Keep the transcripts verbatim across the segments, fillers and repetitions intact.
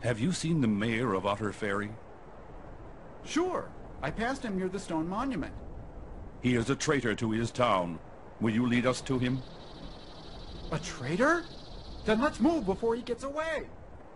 Have you seen the mayor of Otter Ferry? Sure. I passed him near the stone monument. He is a traitor to his town. Will you lead us to him? A traitor? Then let's move before he gets away.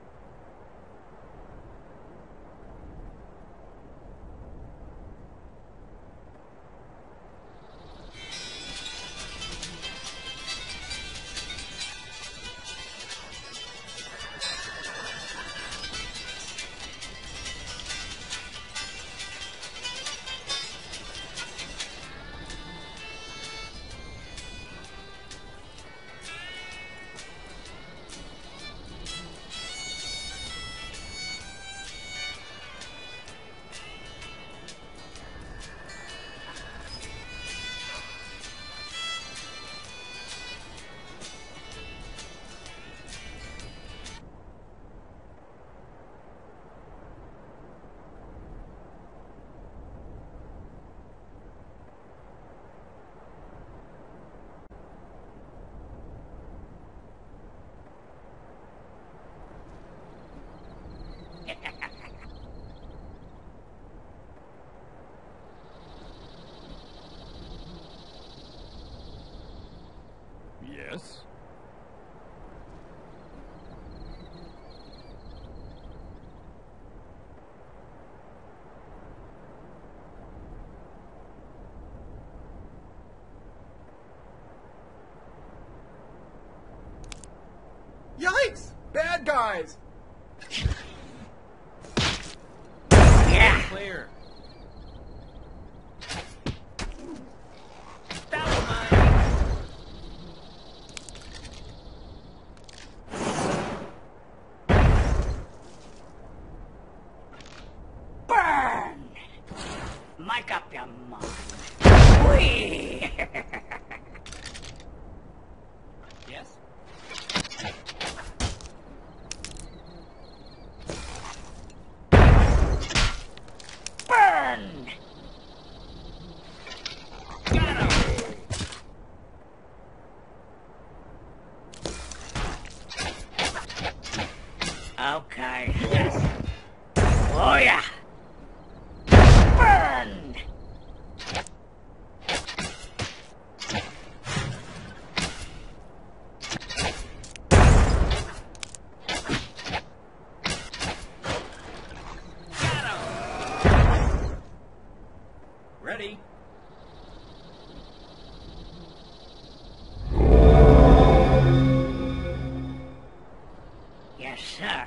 Yes? Yikes! Bad guys! Yeah! Clear. That was mine! Burn! Mic up your mind. Whee! Yes? Burn! Got him! Okay. Yes. Oh yeah! Burn! Got him! Ready? Yes, sir.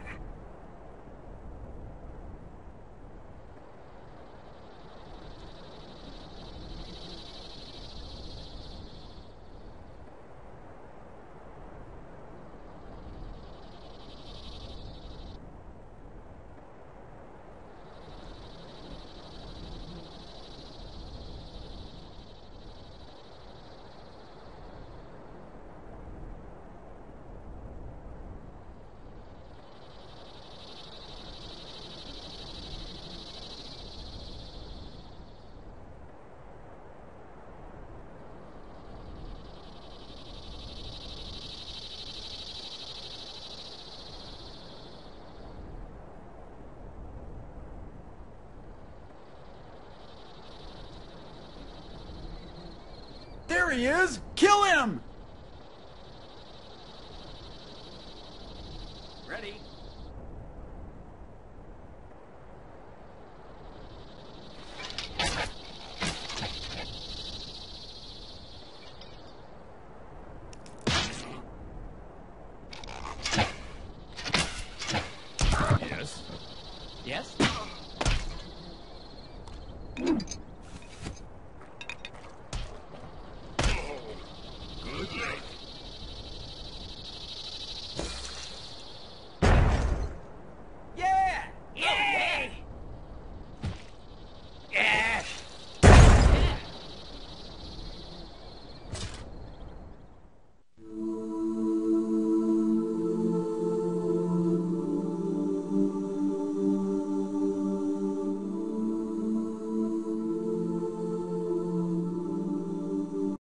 There he is! Kill him!